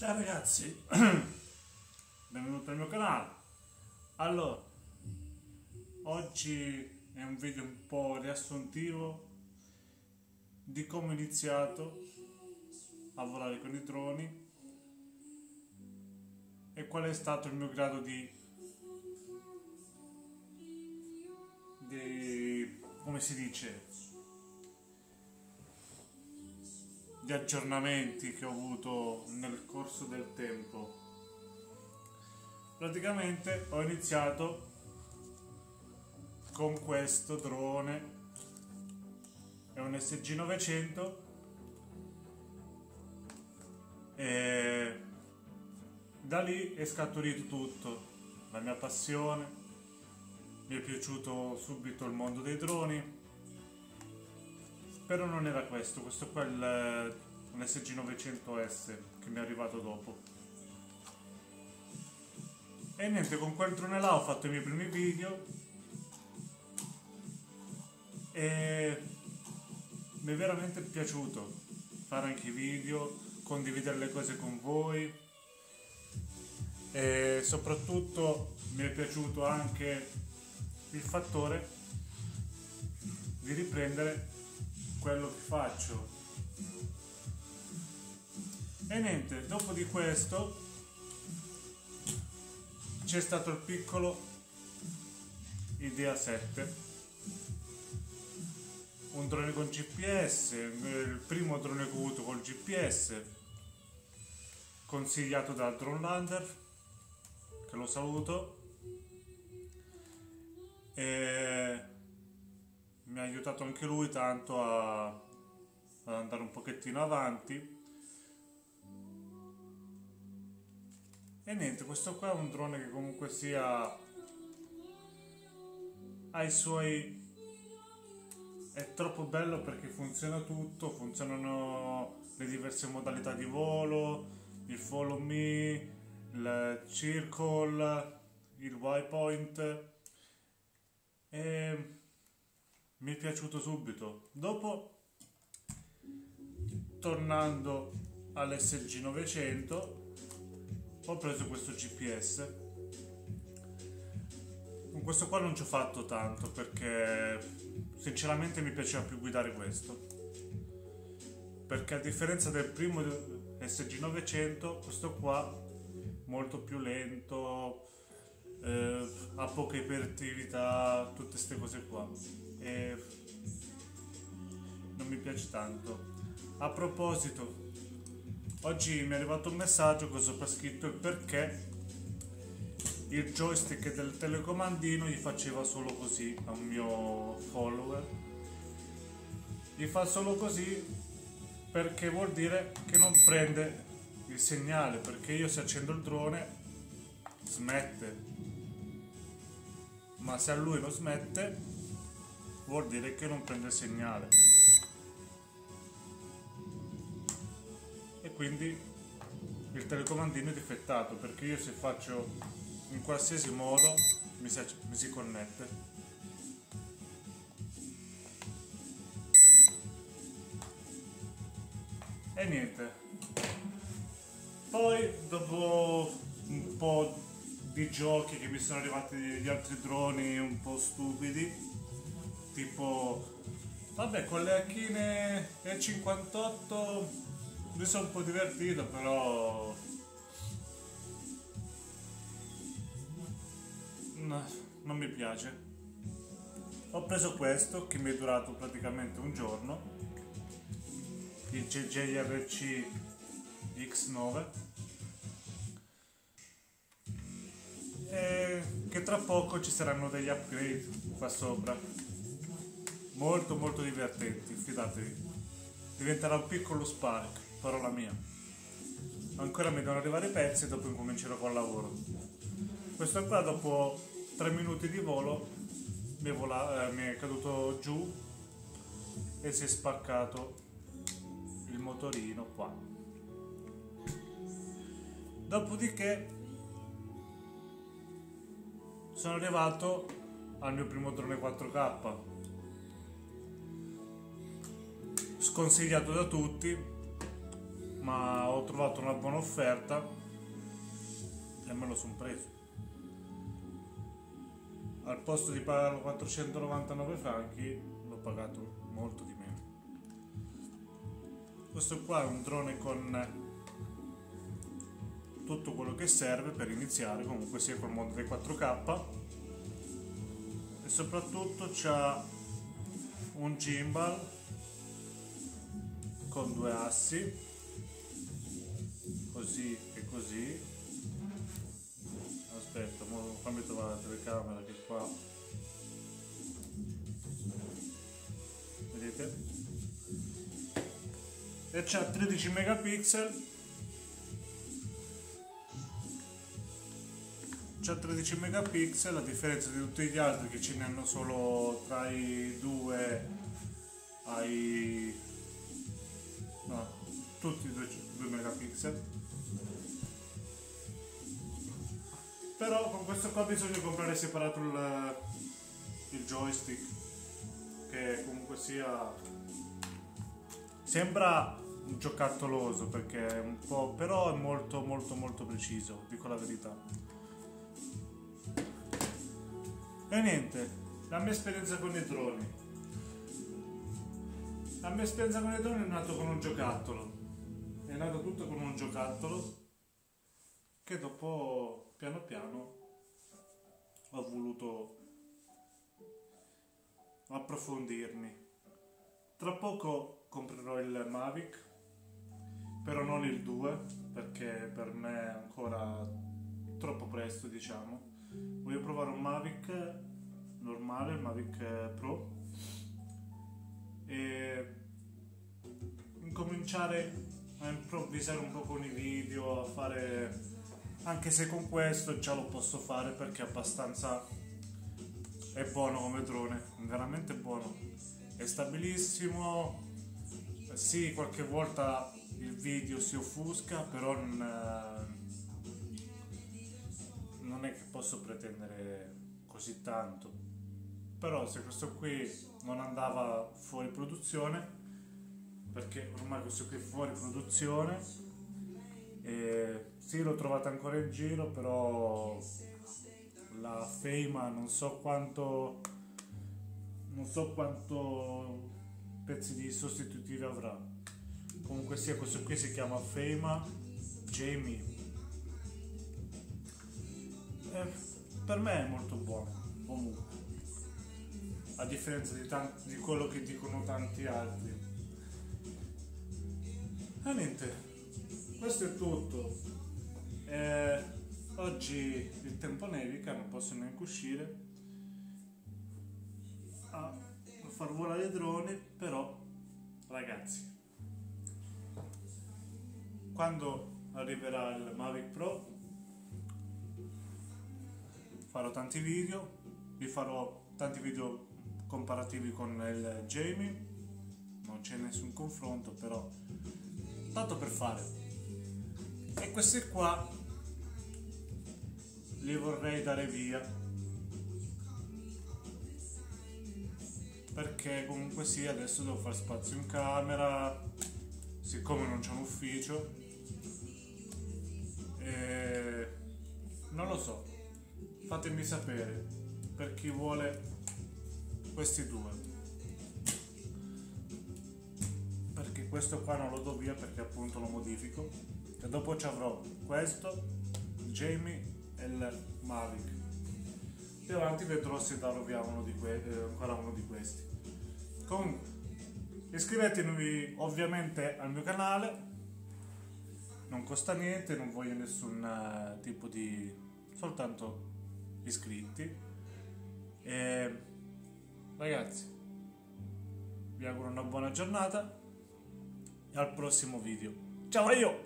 Ciao ragazzi, benvenuti al mio canale. Allora, oggi è un video un po' riassuntivo di come ho iniziato a volare con i droni e qual è stato il mio grado di come si dice, di aggiornamenti che ho avuto nel corso del tempo. Praticamente ho iniziato con questo drone, è un SG900 e da lì è scaturito tutto, la mia passione, mi è piaciuto subito il mondo dei droni. Però non era questo qua è un SG900S che mi è arrivato dopo. E niente, con quel drone là ho fatto i miei primi video e mi è veramente piaciuto fare anche i video, condividere le cose con voi e soprattutto mi è piaciuto anche il fattore di riprendere quello che faccio. E niente, dopo di questo c'è stato il piccolo Idea 7, un drone con GPS, il primo drone che ho avuto col GPS, consigliato da Drone Lander, che lo saluto, e mi ha aiutato anche lui tanto ad andare un pochettino avanti. E niente, questo qua è un drone che comunque sia ha i suoi, è troppo bello perché funziona tutto, funzionano le diverse modalità di volo, il follow me, il circle, il waypoint, e mi è piaciuto subito. Dopo, tornando all'SG900, ho preso questo GPS. Con questo qua non ci ho fatto tanto perché sinceramente mi piaceva più guidare questo, perché a differenza del primo SG900 questo qua molto più lento, ha poca iperattività, tutte queste cose qua, e non mi piace tanto. A proposito, oggi mi è arrivato un messaggio con sopra scritto il perché il joystick del telecomandino gli faceva solo così a un mio follower. Gli fa solo così perché vuol dire che non prende il segnale, perché io se accendo il drone smette, ma se a lui non smette vuol dire che non prende il segnale, e quindi il telecomandino è difettato, perché io se faccio in qualsiasi modo mi si connette. E niente, poi dopo un po' di giochi che mi sono arrivati di altri droni un po' stupidi, tipo vabbè, con le Achine E58 mi sono un po' divertito, però no, non mi piace. Ho preso questo che mi è durato praticamente un giorno, il JRC X9, e che tra poco ci saranno degli upgrade qua sopra molto molto divertenti, fidatevi, diventerà un piccolo Spark, parola mia. Ancora mi devono arrivare i pezzi e dopo incomincerò col lavoro. Questo qua dopo 3 minuti di volo mi è caduto giù e si è spaccato il motorino qua. Dopodiché sono arrivato al mio primo drone 4K, sconsigliato da tutti, ma ho trovato una buona offerta e me lo sono preso. Al posto di pagarlo 499 franchi l'ho pagato molto di meno. Questo qua è un drone con tutto quello che serve per iniziare, comunque sia col mondo dei 4K, e soprattutto c'ha un gimbal con due assi, così e così. Aspetta, fammi trovare la telecamera che qua, vedete? E c'ha 13 megapixel. C'ha 13 megapixel, a differenza di tutti gli altri che ce ne hanno solo tra i 2 ai... no, tutti 2 megapixel. Però con questo qua bisogna comprare separato il joystick, che comunque sia... sembra un giocattoloso perché è un po'... però è molto molto molto preciso, dico la verità. E niente, la mia esperienza con i droni. La mia esperienza con i droni è nata con un giocattolo. È nato tutto con un giocattolo che dopo, piano piano, ho voluto approfondirmi. Tra poco comprerò il Mavic, però non il 2, perché per me è ancora troppo presto, diciamo. Voglio provare un Mavic normale, il Mavic Pro, e incominciare a improvvisare un po' con i video, a fare, anche se con questo già lo posso fare perché è abbastanza, è buono come drone, veramente buono, è stabilissimo. Sì, qualche volta il video si offusca, però non è che posso pretendere così tanto. Però se questo qui non andava fuori produzione, perché ormai questo qui è fuori produzione, e sì, l'ho trovata ancora in giro, però la Feima non so quanto pezzi di sostitutivi avrà. Comunque sia, questo qui si chiama Feima Jamie. Per me è molto buono, comunque, a differenza di quello che dicono tanti altri. E niente, questo è tutto. Oggi il tempo nevica, non posso neanche uscire a far volare i droni, però ragazzi, quando arriverà il Mavic Pro farò tanti video, vi farò tanti video comparativi con il Jamie, non c'è nessun confronto, però tanto per fare. E questi qua li vorrei dare via, perché comunque sì, adesso devo fare spazio in camera, siccome non c'è un ufficio, e non lo so, fatemi sapere per chi vuole questi due, perché questo qua non lo do via perché appunto lo modifico, e dopo ci avrò questo, il Jamie e il Mavic. Più avanti vedrò se darò via ancora uno di questi. Comunque iscrivetevi ovviamente al mio canale, non costa niente, non voglio nessun tipo di, soltanto iscritti. E ragazzi, vi auguro una buona giornata e al prossimo video. Ciao, io!